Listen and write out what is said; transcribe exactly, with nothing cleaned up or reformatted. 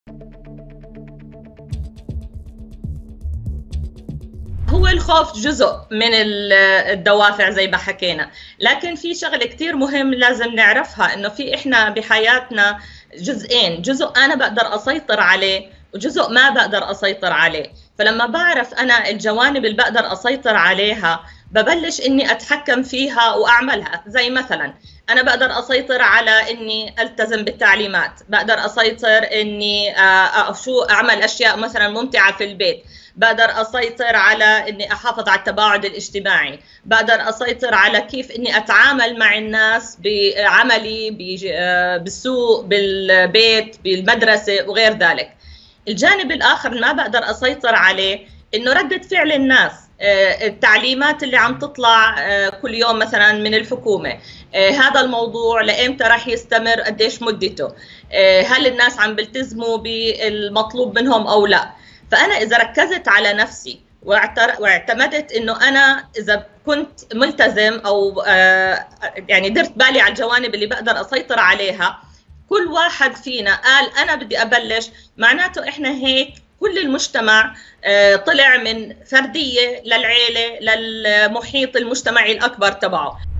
هو الخوف جزء من الدوافع زي ما حكينا، لكن في شغله كتير مهم لازم نعرفها، انه في احنا بحياتنا جزئين، جزء انا بقدر اسيطر عليه وجزء ما بقدر اسيطر عليه. فلما بعرف انا الجوانب اللي بقدر اسيطر عليها ببلش اني اتحكم فيها واعملها. زي مثلا انا بقدر اسيطر على اني التزم بالتعليمات، بقدر اسيطر اني آه، شو اعمل اشياء مثلا ممتعه في البيت، بقدر اسيطر على اني احافظ على التباعد الاجتماعي، بقدر اسيطر على كيف اني اتعامل مع الناس بعملي بالسوق بالبيت بالمدرسه وغير ذلك. الجانب الاخر ما بقدر اسيطر عليه انه ردة فعل الناس، التعليمات اللي عم تطلع كل يوم مثلا من الحكومة، هذا الموضوع لإمتى راح يستمر، قديش مدته، هل الناس عم بيلتزموا بالمطلوب منهم او لا. فأنا إذا ركزت على نفسي واعتمدت إنه أنا إذا كنت ملتزم أو يعني درت بالي على الجوانب اللي بقدر أسيطر عليها، كل واحد فينا قال أنا بدي أبلش، معناته إحنا هيك كل المجتمع طلع من فردية للعيلة للمحيط المجتمعي الأكبر تبعه.